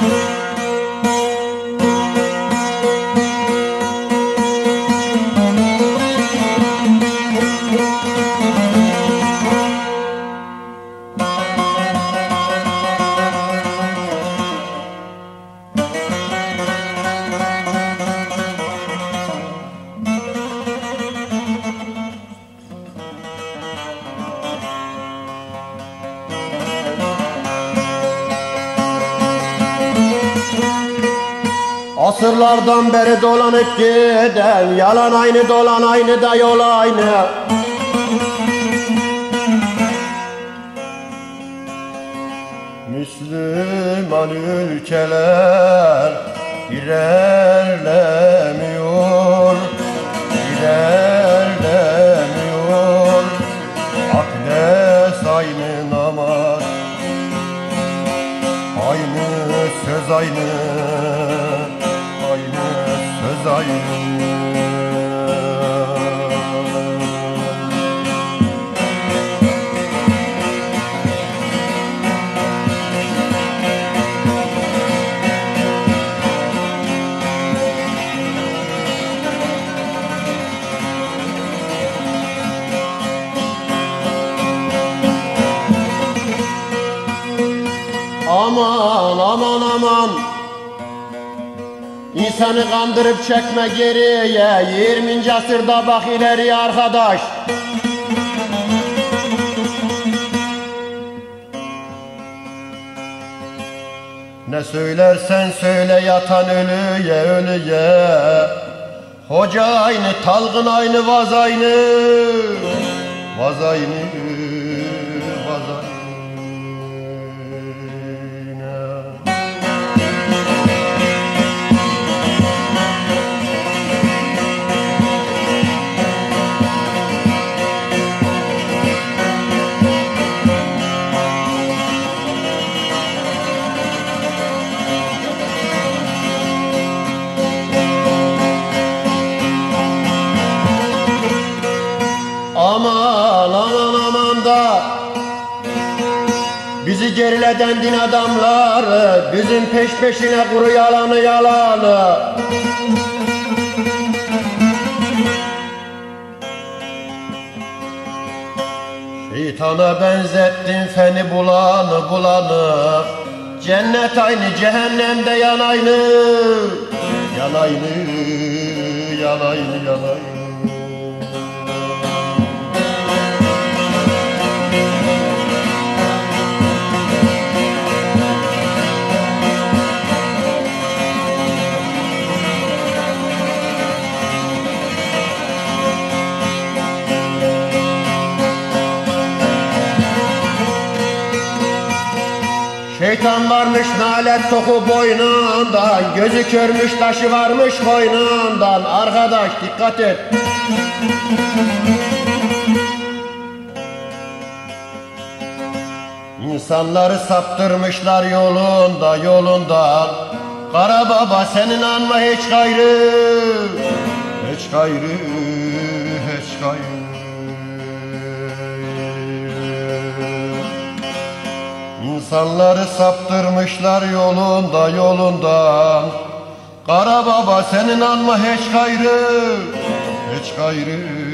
Asırlardan beri dolanıp giden yalan aynı, dolan aynı da yol aynı. Müslüman ülkeler ilerlemiyor, ilerlemiyor. Abdest aynı, namaz aynı, söz aynı, söz aynı. Aman aman aman, İnsanı kandırıp çekme geriye, 20. asırda bak ileriye arkadaş. Ne söylersen söyle yatan ölüye, ölüye. Hoca aynı, talgın aynı, vaz aynı, vaz aynı, vaz aynı. Aman aman aman da bizi gerileden din adamları, bizim peş peşine kuru yalanı yalanı. Şeytana benzettin feni bulanı bulanı. Cennet aynı, cehennemde yan aynı, yan aynı, yan aynı, yan aynı. Şeytan varmış nalet toku boynundan, gözü körmüş taşı varmış koynundan. Arkadaş dikkat et. İnsanları saptırmışlar yolunda, yolundan. Kara baba senin anma hiç gayrı, hiç gayrı, hiç gayrı. İnsanları saptırmışlar yolunda, yolundan. Kara baba senin anma hiç gayrı, hiç gayrı.